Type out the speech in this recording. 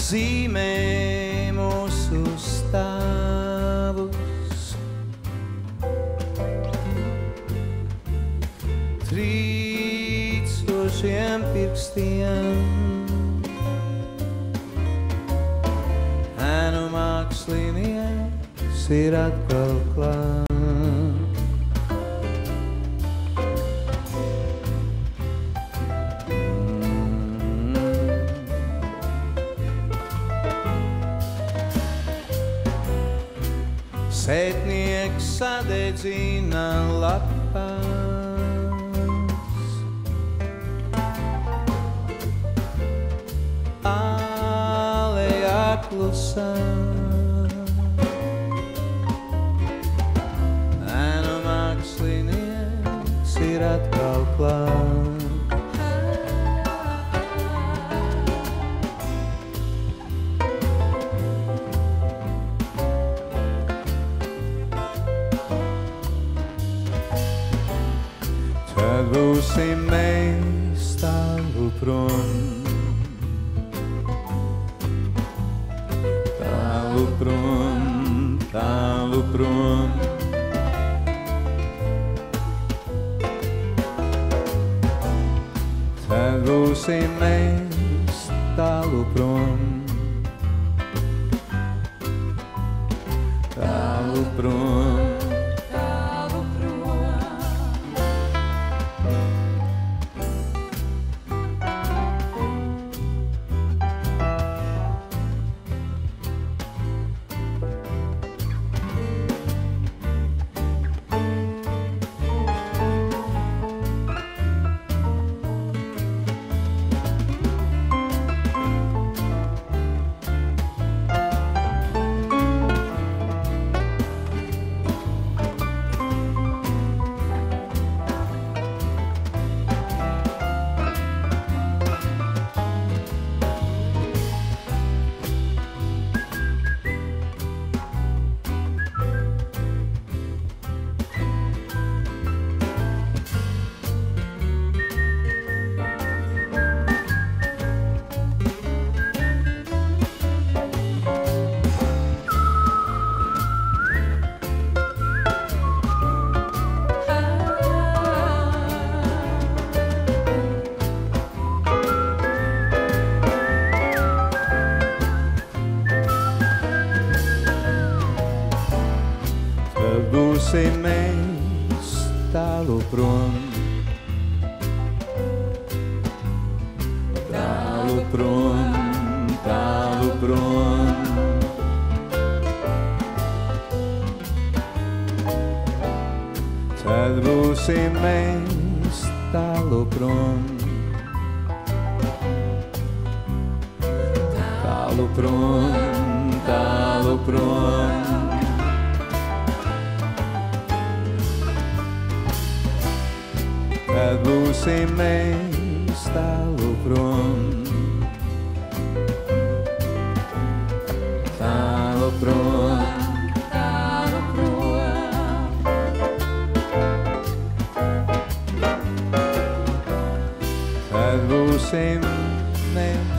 zīmē mūsu stāvus. Trīcošiem pirkstiem ēnu mākslinieks ir atkal klāt. Sētnieks sadedzina lapas, ālejā klusā, ēnu mākslinieks ir atkal klāt. Tad būsim mēs tālu prom, tālu prom, tālu prom. Tad būsim mēs tālu prom, tālu prom. Būsim mēs tālu prom, tālu prom, tālu prom. Tad būsim mēs tālu prom, tālu prom, tālu prom. Tad būsim mēs tālu prom, tālu prom, tālu prom. Tad būsim mēs